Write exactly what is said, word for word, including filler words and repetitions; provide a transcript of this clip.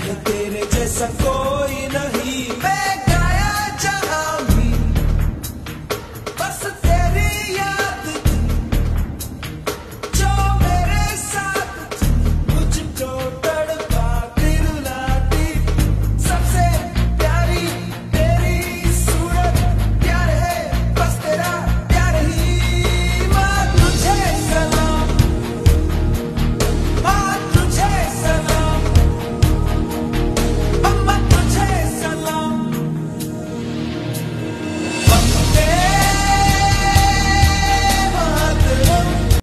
है तेरे जैसा कोई नहीं। मैं गाया जहां भी बस तेरी याद